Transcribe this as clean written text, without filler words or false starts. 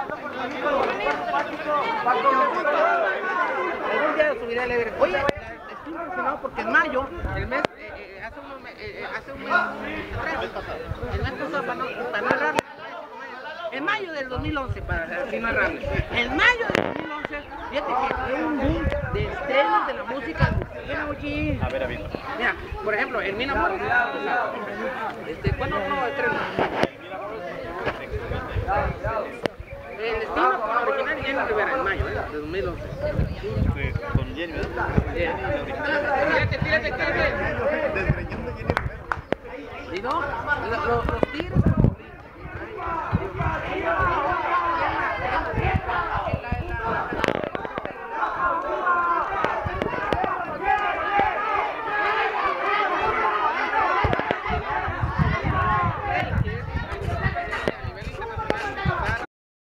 Algún día subiré el Everest. Oye, estoy emocionado porque en mayo, el mes, hace un mes atrás, el mes pasado, para no errarle, en mayo del 2011, para así no errarle, en mayo del 2011, fíjate que fue un boom de estrenos de la música. A ver, mira, por ejemplo, en Mina Amor, ¿cuándo no estreno? El destino original de Jenny Rivera, en mayo de 2011. Con Jenny, ¿verdad? Tírate. ¿Y no? Los Tigres